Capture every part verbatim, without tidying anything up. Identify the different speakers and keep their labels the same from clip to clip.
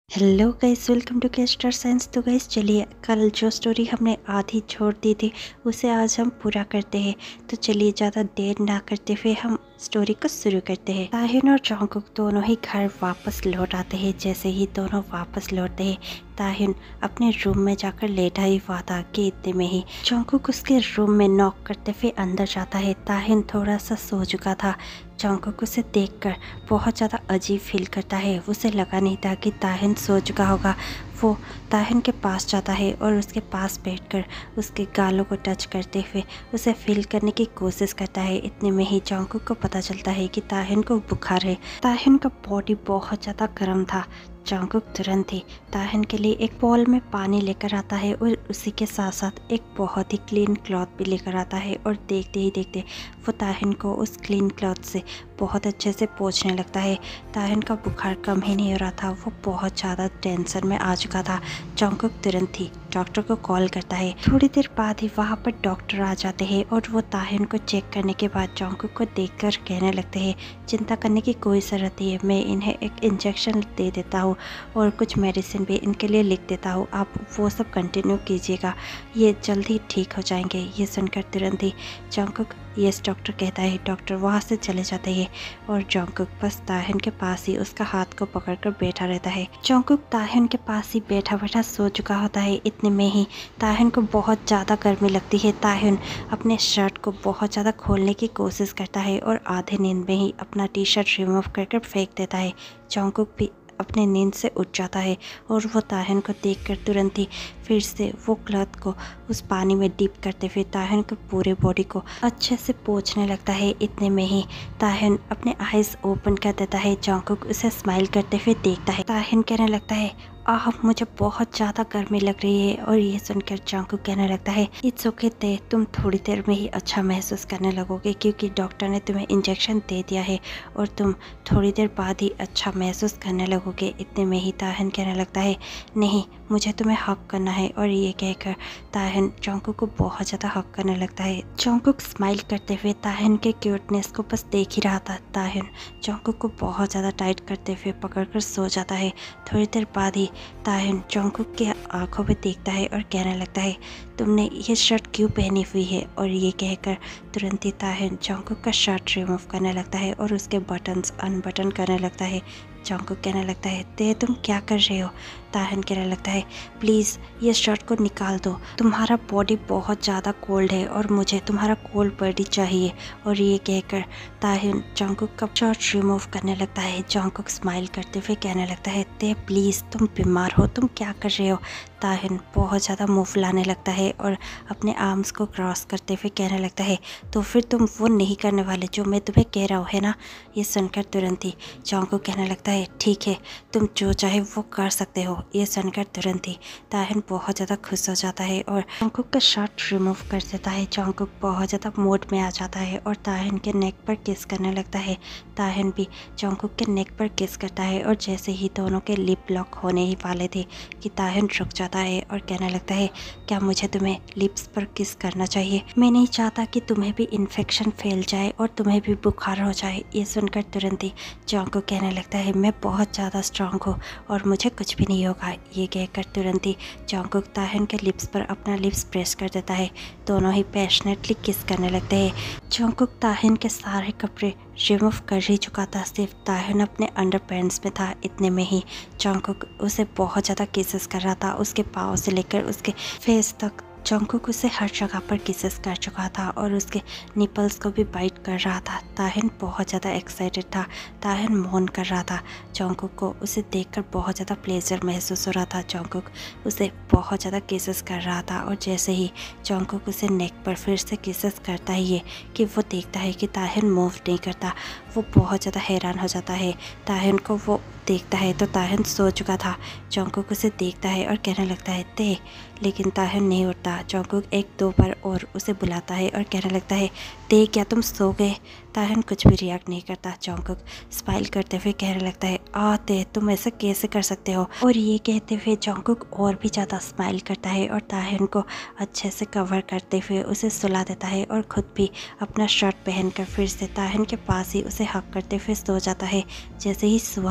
Speaker 1: Hello guys, welcome to K star science. तो guys चलिए, कल जो स्टोरी हमने आधी छोड़ दी थी उसे आज हम पूरा करते हैं। तो चलिए ज़्यादा देर ना करते हुए हम स्टोरी को शुरू करते हैं। ताहिन और जॉन्गकुक दोनों ही घर वापस लौट आते हैं। जैसे ही दोनों वापस लौटते हैं, ताहिन अपने रूम में जाकर लेटा ही हुआ था कि इतने में ही जॉन्गकुक उसके रूम में नॉक करते हुए अंदर जाता है। ताहिन थोड़ा सा सो चुका था। जॉन्गकुक उसे देखकर बहुत ज़्यादा अजीब फील करता है। उसे लगा नहीं था कि ताहिन सो चुका होगा। वो ताहिन के पास जाता है और उसके पास बैठकर उसके गालों को टच करते हुए उसे फील करने की कोशिश करता है। इतने में ही जॉन्गकुक को पता चलता है कि ताहिन को बुखार है। ताहिन का बॉडी बहुत ज़्यादा गर्म था। जॉन्गकुक तुरंत ही ताहिन के लिए एक बॉल में पानी लेकर आता है और उसी के साथ साथ एक बहुत ही क्लीन क्लॉथ भी लेकर आता है। और देखते ही देखते वो ताहिन को उस क्लीन क्लॉथ से बहुत अच्छे से पोंछने लगता है। ताहिन का बुखार कम ही नहीं हो रहा था। वो बहुत ज़्यादा टेंशन में आ चुका था। जॉन्गकुक तुरंत ही डॉक्टर को कॉल करता है। थोड़ी देर बाद ही वहाँ पर डॉक्टर आ जाते हैं और वो ताहिन को चेक करने के बाद जॉन्गकुक को देखकर कहने लगते हैं, चिंता करने की कोई ज़रूरत नहीं है, मैं इन्हें एक इंजेक्शन दे देता हूँ और कुछ मेडिसिन भी इनके लिए लिख देता हूँ, आप वो सब कंटिन्यू कीजिएगा, ये जल्दी ठीक हो जाएंगे। ये सुनकर तुरंत ही जॉन्गकुक यस डॉक्टर कहता है। डॉक्टर वहाँ से चले जाते हैं और जॉन्गकुक बस ताहिन के पास ही उसका हाथ को पकड़कर बैठा रहता है। जॉन्गकुक ताहिन के पास ही बैठा बैठा सो चुका होता है। इतने में ही ताहिन को बहुत ज़्यादा गर्मी लगती है। ताहिन अपने शर्ट को बहुत ज़्यादा खोलने की कोशिश करता है और आधे नींद में ही अपना टी शर्ट रिमूव करके फेंक देता है। जॉन्गकुक भी अपने नींद से उठ जाता है और वो ताहिन को देखकर तुरंत ही फिर से वो क्लॉथ को उस पानी में डिप करते हुए ताहिन के पूरे बॉडी को अच्छे से पोंछने लगता है। इतने में ही ताहिन अपने आइज़ ओपन कर देता है। जॉन्गकुक उसे स्माइल करते हुए देखता है। ताहिन कहने लगता है, आह मुझे बहुत ज़्यादा गर्मी लग रही है। और ये सुनकर जॉन्गकुक कहने लगता है, इट्स ओके ते, तुम थोड़ी देर में ही अच्छा महसूस करने लगोगे क्योंकि डॉक्टर ने तुम्हें इंजेक्शन दे दिया है और तुम थोड़ी देर बाद ही अच्छा महसूस करने लगोगे। इतने में ही ताहिन कहने लगता है, नहीं मुझे तुम्हें हक करना है। और ये कहकर ताहिन जॉन्गकुक को बहुत ज़्यादा हक करने लगता है। जॉन्गकुक स्माइल करते हुए ताहिन के क्यूटनेस को बस देख ही रहा था। ताहिन जॉन्गकुक को बहुत ज़्यादा टाइट करते हुए पकड़कर सो जाता है। थोड़ी देर बाद ही ताहिन जॉन्गकुक के आंखों में देखता है और कहने लगता है, तुमने ये शर्ट क्यों पहनी हुई है। और ये कहकर तुरंत ही ताहिन जॉन्गकुक का शर्ट रिमूव करने लगता है और उसके बटन्स अनबटन करने लगता है। जॉन्गकुक कहने लगता है, ते तुम क्या कर रहे हो। ताहिन कहने लगता है, प्लीज़ ये शर्ट को निकाल दो, तुम्हारा बॉडी बहुत ज़्यादा कोल्ड है और मुझे तुम्हारा कोल्ड बॉडी चाहिए। और ये कहकर ताहिन जॉन्गकुक का शर्ट रिमूव करने लगता है। जॉन्गकुक स्माइल करते हुए कहने लगता है, ते प्लीज़ तुम बीमार हो, तुम क्या कर रहे हो। ताहिन बहुत ज़्यादा मुँह फुलाने लगता है और अपने आर्म्स को क्रॉस करते हुए कहने लगता है, तो फिर तुम वो नहीं करने वाले जो मैं तुम्हें कह रहा हूँ, है ना। ये सुनकर तुरंत ही जॉन्गकुक कहने लगता है, ठीक है तुम जो चाहे वो कर सकते हो। ये सुनकर तुरंत ही ताहिन बहुत ज़्यादा खुश हो जाता है और जॉन्गकुक का शर्ट रिमूव कर देता है। जॉन्गकुक बहुत ज़्यादा मूड में आ जाता है और ताहिन के नेक पर किस करने लगता है। ताहिन भी जॉन्गकुक के नेक पर किस करता है और जैसे ही दोनों के लिप लॉक होने ही वाले थे कि ताहिन रुक जाता है और कहने लगता है, क्या मुझे तुम्हें लिप्स पर किस करना चाहिए, मैं नहीं चाहता कि तुम्हें भी इन्फेक्शन फैल जाए और तुम्हें भी बुखार हो जाए। ये सुनकर तुरंत ही जॉन्गकुक कहने लगता है, मैं बहुत ज़्यादा स्ट्रांग हूँ और मुझे कुछ भी नहीं होगा। ये कहकर तुरंत ही जॉन्गकुक ताहिन के लिप्स पर अपना लिप्स प्रेस कर देता है। दोनों ही पैशनेटली किस करने लगते हैं। जॉन्गकुक ताहिन के सारे कपड़े रिमूव कर ही चुका था, सिर्फ ताहिन अपने अंडर पैंट्स में था। इतने में ही जॉन्गकुक उसे बहुत ज़्यादा किसेस कर रहा था, उसके पाँव से लेकर उसके फेस तक। जॉन्गकुक उसे हर जगह पर किसेस कर चुका था और उसके निपल्स को भी बाइट कर रहा था। ताहिन बहुत ज़्यादा एक्साइटेड था। ताहिन मौन कर रहा था। जॉन्गकुक को उसे देखकर बहुत ज़्यादा प्लेजर महसूस हो रहा था। जॉन्गकुक उसे बहुत ज़्यादा किसेस कर रहा था और जैसे ही जॉन्गकुक उसे नेक पर फिर से किसेस करता ही है कि वो देखता है कि ताहिन मूव नहीं करता। वो बहुत ज़्यादा हैरान हो जाता है। ताहिन को वो देखता है तो ताहिन सो चुका था। जॉन्गकुक उसे देखता है और कहने लगता है, ते, लेकिन ताहिन नहीं उठता। जॉन्गकुक एक दो बार और उसे बुलाता है और कहने लगता है, ते क्या तुम सो गए। ताहिन कुछ भी रिएक्ट नहीं करता। जॉन्गकुक स्माइल करते हुए कहने लगता है, आ ते तुम ऐसा कैसे कर सकते हो। और ये कहते हुए जॉन्गकुक और भी ज़्यादा स्माइल करता है और ताहिन को अच्छे से कवर करते हुए उसे सुला देता है और खुद भी अपना शर्ट पहनकर फिर से ताहिन के पास ही उसे हक करते हुए सो जाता है। जैसे ही सुबह होती है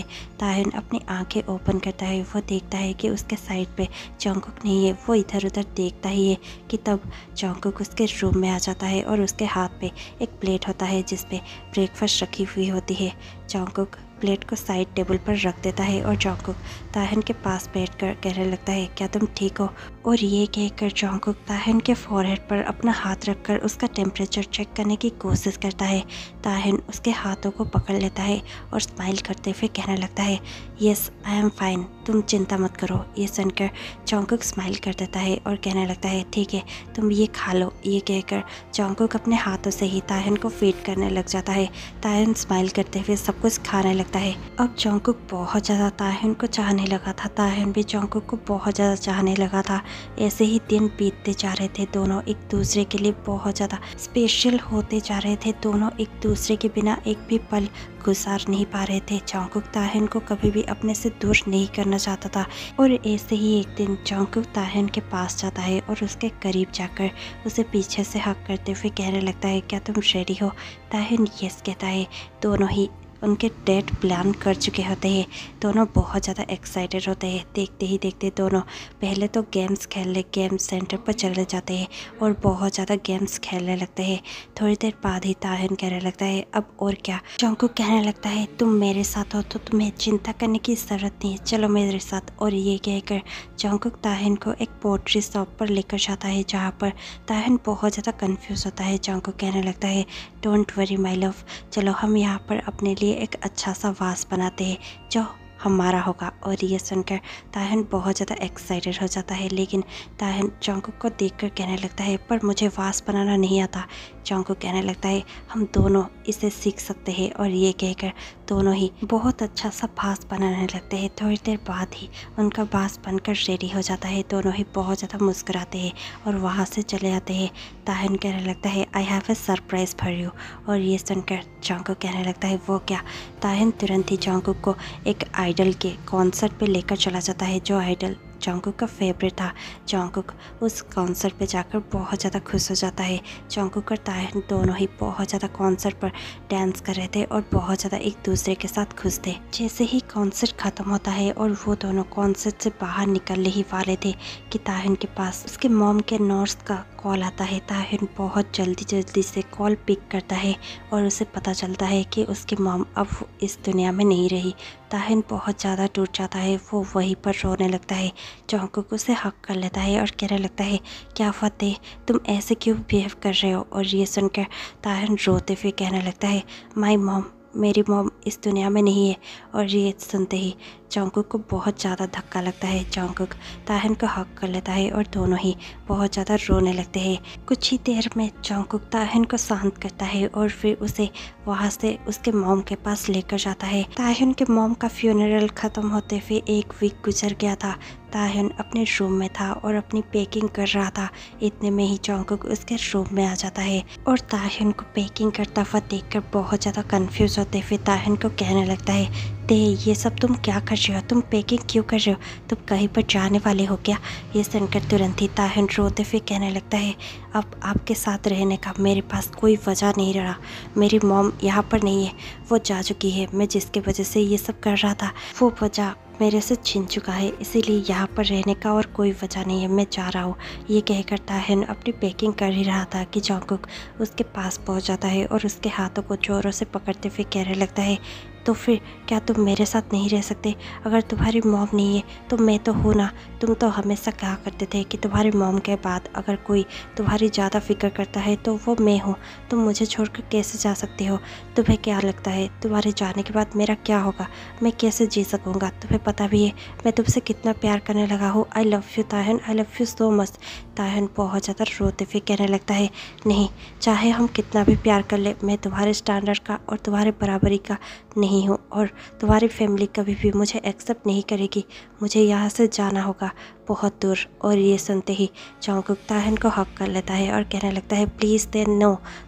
Speaker 1: ताहन अपनी आंखें ओपन करता है। वो देखता है कि उसके साइड पे जंगकुक नहीं है। वो इधर उधर देखता ही है कि तब जंगकुक उसके रूम में आ जाता है और उसके हाथ पे एक प्लेट होता है जिस पे ब्रेकफास्ट रखी हुई होती है। जंगकुक प्लेट को साइड टेबल पर रख देता है और जंगकुक ताहन के पास बैठकर कहने लगता है, क्या तुम ठीक हो? और ये कहकर जंगकुक ताहन के फोरहेड पर अपना हाथ रखकर उसका टेम्परेचर चेक करने की कोशिश करता है। ताहन उसके हाथों को पकड़ लेता है और स्माइल करते हुए कहने लगता है, यस आई एम फाइन, तुम चिंता मत करो। ये सुनकर जंगकुक स्माइल कर देता है और कहने लगता है, ठीक है तुम ये खा लो। ये कहकर जंगकुक अपने हाथों से ही ताहन को फीड करने लग जाता है। ताहन स्माइल करते हुए सब कुछ खाने लगता है। अब जंगकुक बहुत ज़्यादा ताहन को चाहने लगा था। ताहन भी जंगकुक को बहुत ज़्यादा चाहने लगा था। ऐसे ही दिन बीतते जा रहे थे। दोनों एक दूसरे के लिए बहुत ज़्यादा स्पेशल होते जा रहे थे। दोनों एक दूसरे के बिना एक भी पल गुजार नहीं पा रहे थे। जंगकुक ताहन को कभी भी अपने से दूर नहीं करना चाहता था। और ऐसे ही एक दिन जंगकुक ताहन के पास जाता है और उसके करीब जाकर उसे पीछे से हक करते हुए कहने लगता है, क्या तुम रेडी हो? ताहन यस कहता है। दोनों ही उनके डेट प्लान कर चुके होते हैं। दोनों बहुत ज़्यादा एक्साइटेड होते हैं। देखते ही देखते दोनों पहले तो गेम्स खेलने गेम सेंटर पर चले जाते हैं और बहुत ज़्यादा गेम्स खेलने लगते हैं। थोड़ी देर बाद ही ताहन कहने लगता है, अब और क्या? जंगकुक कहने लगता है, तुम मेरे साथ हो तो तुम्हें चिंता करने की ज़रूरत नहीं है, चलो मेरे साथ। और ये कहकर जंगकुक ताहन को एक पोट्री शॉप पर लेकर जाता है जहाँ पर ताहन बहुत ज़्यादा कन्फ्यूज़ होता है। जंगकुक कहने लगता है, डोंट वरी माई लव, चलो हम यहाँ पर अपने लिए एक अच्छा सा वास बनाते हैं जो हमारा होगा। और ये सुनकर ताहन बहुत ज़्यादा एक्साइटेड हो जाता है। लेकिन ताहन जंगकुक को देखकर कहने लगता है, पर मुझे वास बनाना नहीं आता। जंगकुक कहने लगता है, हम दोनों इसे सीख सकते हैं। और ये कहकर दोनों ही बहुत अच्छा सा वास बनाने लगते हैं। थोड़ी देर बाद ही उनका वास बनकर रेडी हो जाता है। दोनों ही बहुत ज़्यादा मुस्कुराते हैं और वहाँ से चले आते हैं। ताहन कहने लगता है, I have a surprise for you. और ये सुनकर जंगकुक कहने लगता है, वो क्या? ताहन तुरंत ही जंगकुक को एक आइडल के कॉन्सर्ट पे लेकर चला जाता है जो आइडल जंगकुक का फेवरेट था। जंगकुक उस कॉन्सर्ट पे जाकर बहुत ज़्यादा खुश हो जाता है। जंगकुक और ताहन दोनों ही बहुत ज़्यादा कॉन्सर्ट पर डांस कर रहे थे और बहुत ज़्यादा एक दूसरे के साथ खुश थे। जैसे ही कॉन्सर्ट ख़त्म होता है और वो दोनों कॉन्सर्ट से बाहर निकलने ही वाले थे कि ताहन के पास उसके मॉम के नर्स का कॉल आता है। ताहन बहुत जल्दी जल्दी से कॉल पिक करता है और उसे पता चलता है कि उसकी मॉम अब इस दुनिया में नहीं रही। ताहन बहुत ज़्यादा टूट जाता है। वो वहीं पर रोने लगता है। जंगकुक उसे हक कर लेता है और कहने लगता है, क्या फतेह, तुम ऐसे क्यों बिहेव कर रहे हो? और ये सुनकर ताहन रोते हुए कहने लगता है, माई मॉम, मेरी मॉम इस दुनिया में नहीं है। और ये सुनते ही जंगकुक को बहुत ज़्यादा धक्का लगता है। जंगकुक ताहन को हक कर लेता है और दोनों ही बहुत ज़्यादा रोने लगते हैं। कुछ ही देर में जंगकुक ताहन को शांत करता है और फिर उसे वहाँ से उसके मॉम के पास लेकर जाता है। ताहन के मॉम का फ्यूनरल ख़त्म होते हुए एक वीक गुजर गया था। ताहन अपने रूम में था और अपनी पैकिंग कर रहा था। इतने में ही जंगकुक उसके रूम में आ जाता है और ताहन को पैकिंग करता हुआ देखकर बहुत ज़्यादा कंफ्यूज होते हुए ताहन को कहने लगता है, ते ये सब तुम क्या कर रहे हो? तुम पैकिंग क्यों कर रहे हो? तुम कहीं पर जाने वाले हो क्या? ये सुनकर तुरंत ही ताहन रोते हुए कहने लगता है, अब आपके साथ रहने का मेरे पास कोई वजह नहीं रहा। मेरी मॉम यहाँ पर नहीं है, वो जा चुकी है। मैं जिसके वजह से ये सब कर रहा था वो वजह मेरे से छिन चुका है, इसीलिए यहाँ पर रहने का और कोई वजह नहीं है, मैं जा रहा हूँ। ये कहकर ताहन अपनी पैकिंग कर ही रहा था कि जंगकुक उसके पास पहुँच जाता है और उसके हाथों को जोरों से पकड़ते हुए कहने लगता है, तो फिर क्या तुम मेरे साथ नहीं रह सकते? अगर तुम्हारी मॉम नहीं है तो मैं तो हूँ ना। तुम तो हमेशा कहा करते थे कि तुम्हारी मॉम के बाद अगर कोई तुम्हारी ज़्यादा फिक्र करता है तो वो मैं हूँ। तुम मुझे छोड़कर कैसे जा सकते हो? तुम्हें क्या लगता है तुम्हारे जाने के बाद मेरा क्या होगा? मैं कैसे जी सकूँगा? तुम्हें पता भी है मैं तुमसे कितना प्यार करने लगा हूँ। आई लव यू ताहन, I love you so much. ताहन बहुत ज़्यादा रोते हुए कहने लगता है, नहीं, चाहे हम कितना भी प्यार कर ले, मैं तुम्हारे स्टैंडर्ड का और तुम्हारे बराबरी का नहीं हूँ और तुम्हारी फैमिली कभी भी मुझे एक्सेप्ट नहीं करेगी। मुझे यहाँ से जाना होगा बहुत दूर। और ये सुनते ही जंगकुक ताहन को हक कर लेता है और कहने लगता है, प्लीज़ देन नो,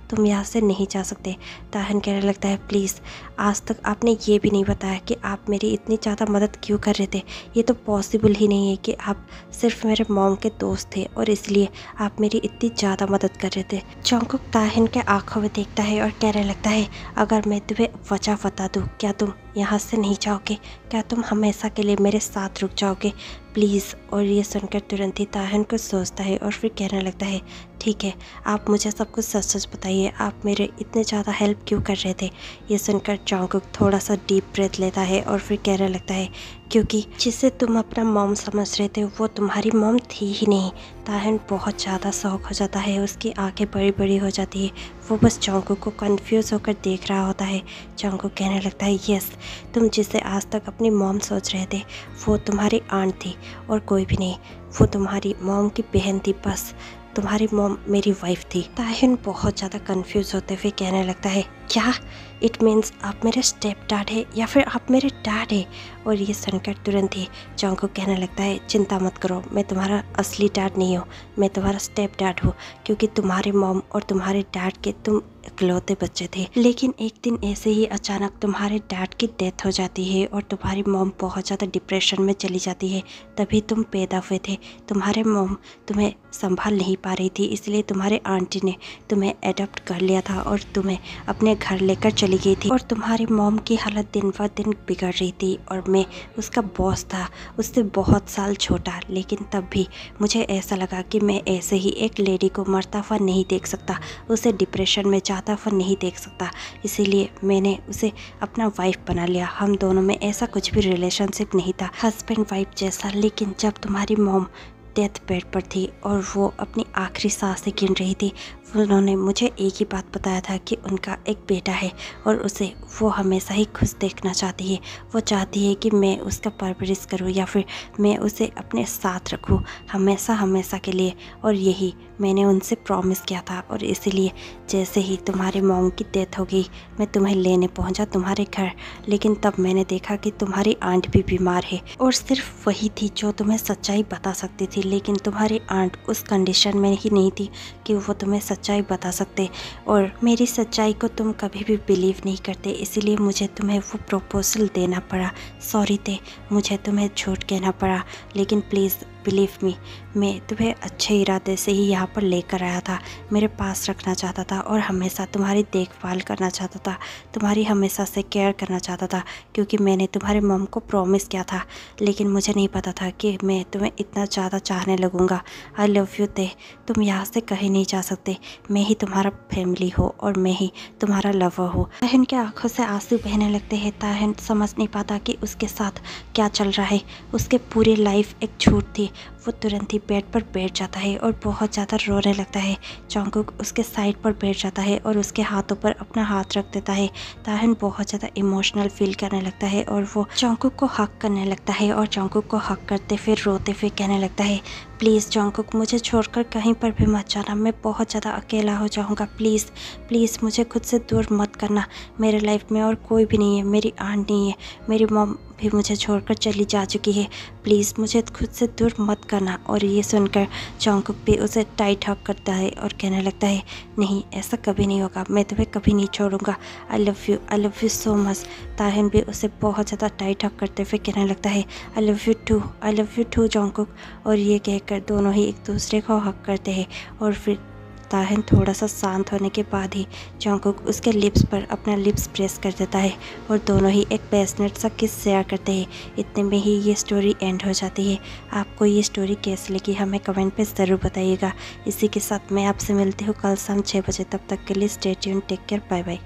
Speaker 1: तुम यहाँ से नहीं जा सकते। ताहन कहने लगता है प्लीज़, आज तक आपने ये भी नहीं बताया कि आप मेरी इतनी ज़्यादा मदद क्यों कर रहे थे। ये तो पॉसिबल ही नहीं है कि आप सिर्फ मेरे मॉम के दोस्त थे और इसलिए आप मेरी इतनी ज़्यादा मदद कर रहे थे। जंगकुक ताहन के आंखों में देखता है और कहने लगता है अगर मैं तुम्हें वजह बता दूँ, क्या तुम यहाँ से नहीं जाओगे? क्या तुम हमेशा के लिए मेरे साथ रुक जाओगे प्लीज़? और ये सुनकर तुरंत ही ताहन कुछ सोचता है और फिर कहने लगता है ठीक है, आप मुझे सब कुछ सच सच बताइए, आप मेरे इतने ज़्यादा हेल्प क्यों कर रहे थे? ये सुनकर जंगकुक थोड़ा सा डीप ब्रेथ लेता है और फिर कहने लगता है क्योंकि जिसे तुम अपना मॉम समझ रहे थे वो तुम्हारी मॉम थी ही नहीं। ताहन बहुत ज़्यादा शौक हो जाता है, उसकी आंखें बड़ी बड़ी हो जाती है, वो बस जंगकुक को कंफ्यूज होकर देख रहा होता है। जंगकुक कहने लगता है यस, तुम जिसे आज तक अपनी मॉम सोच रहे थे वो तुम्हारी आंट थी और कोई भी नहीं, वो तुम्हारी मॉम की बहन थी, बस तुम्हारी मॉम मेरी वाइफ थी। ताहिन बहुत ज़्यादा कंफ्यूज होते हुए कहने लगता है क्या इट मीन्स आप मेरे स्टेप डैड है या फिर आप मेरे डैड है? और ये सुनकर तुरंत ही जंगकुक कहने लगता है चिंता मत करो, मैं तुम्हारा असली डैड नहीं हूँ, मैं तुम्हारा स्टेप डैड हूँ, क्योंकि तुम्हारे मॉम और तुम्हारे डैड के तुम इकलौते बच्चे थे। लेकिन एक दिन ऐसे ही अचानक तुम्हारे डैड की डेथ हो जाती है और तुम्हारी मॉम बहुत ज़्यादा डिप्रेशन में चली जाती है, तभी तुम पैदा हुए थे। तुम्हारे मॉम तुम्हें संभाल नहीं पा रही थी, इसलिए तुम्हारे आंटी ने तुम्हें एडॉप्ट कर लिया था और तुम्हें अपने घर लेकर चली गई थी। और तुम्हारी मॉम की हालत दिन ब दिन बिगड़ रही थी और मैं उसका बॉस था, उससे बहुत साल छोटा, लेकिन तब भी मुझे ऐसा लगा कि मैं ऐसे ही एक लेडी को मरता हुआ नहीं देख सकता, उसे डिप्रेशन में जाता हुआ नहीं देख सकता, इसीलिए मैंने उसे अपना वाइफ बना लिया। हम दोनों में ऐसा कुछ भी रिलेशनशिप नहीं था, हस्बैंड वाइफ जैसा। लेकिन जब तुम्हारी मॉम डेथ बेड पर थी और वो अपनी आखिरी सांसें गिन रही थी, उन्होंने मुझे एक ही बात बताया था कि उनका एक बेटा है और उसे वो हमेशा ही खुश देखना चाहती है। वो चाहती है कि मैं उसका परवरिश करूं या फिर मैं उसे अपने साथ रखूं हमेशा हमेशा के लिए, और यही मैंने उनसे प्रॉमिस किया था। और इसीलिए जैसे ही तुम्हारे मॉम की डेथ हो गई, मैं तुम्हें लेने पहुंचा तुम्हारे घर, लेकिन तब मैंने देखा कि तुम्हारी आंट भी बीमार है और सिर्फ वही थी जो तुम्हें सच्चाई बता सकती थी। लेकिन तुम्हारी आंट उस कंडीशन में ही नहीं थी कि वो तुम्हें सच्चाई बता सकते, और मेरी सच्चाई को तुम कभी भी बिलीव नहीं करते, इसीलिए मुझे तुम्हें वो प्रपोजल देना पड़ा। सॉरी थे, मुझे तुम्हें झूठ कहना पड़ा, लेकिन प्लीज़ बिलीव मी, मैं तुम्हें अच्छे इरादे से ही यहाँ पर लेकर आया था, मेरे पास रखना चाहता था और हमेशा तुम्हारी देखभाल करना चाहता था, तुम्हारी हमेशा से केयर करना चाहता था, क्योंकि मैंने तुम्हारे मॉम को प्रॉमिस किया था। लेकिन मुझे नहीं पता था कि मैं तुम्हें इतना ज़्यादा चाहने लगूँगा। आई लव यू ते, तुम यहाँ से कहीं नहीं जा सकते, मैं ही तुम्हारा फैमिली हो और मैं ही तुम्हारा लवर हो। ताहिन के आंखों से आंसू बहने लगते हैं। ताहिन समझ नहीं पाता कि उसके साथ क्या चल रहा है, उसके पूरी लाइफ एक झूठ थी। वो तुरंत ही बेड पर बैठ जाता है और बहुत ज़्यादा रोने लगता है। जंगकुक उसके साइड पर बैठ जाता है और उसके हाथों पर अपना हाथ रख देता है। ताहिन बहुत ज़्यादा इमोशनल फील करने लगता है और वो जंगकुक को हक करने लगता है और जंगकुक को हक करते फिर रोते फिर कहने लगता है प्लीज़ जंगकुक, मुझे छोड़कर कहीं पर भी मत जाना, मैं बहुत ज़्यादा अकेला हो जाऊँगा, प्लीज़ प्लीज़ मुझे खुद से दूर मत करना। मेरे लाइफ में और कोई भी नहीं है, मेरी आंट नहीं है, मेरी मॉम भी मुझे छोड़कर चली जा चुकी है, प्लीज़ मुझे खुद से दूर मत करना। और ये सुनकर जंगकुक भी उसे टाइट हक करता है और कहने लगता है नहीं, ऐसा कभी नहीं होगा, मैं तुम्हें कभी नहीं छोड़ूंगा, I love you, I love you so much. ताहिन भी उसे बहुत ज़्यादा टाइट हक करते हुए कहने लगता है I love you too, I love you too Jungkook. और ये कहकर दोनों ही एक दूसरे को हक करते हैं और फिर ताहिन थोड़ा सा शांत होने के बाद ही जंगकुक उसके लिप्स पर अपना लिप्स प्रेस कर देता है और दोनों ही एक पैशनेट सा किस शेयर करते हैं। इतने में ही ये स्टोरी एंड हो जाती है। आपको ये स्टोरी कैसी लगी हमें कमेंट पे ज़रूर बताइएगा। इसी के साथ मैं आपसे मिलती हूँ कल शाम छः बजे, तब तक के लिए stay tuned, take care, bye bye.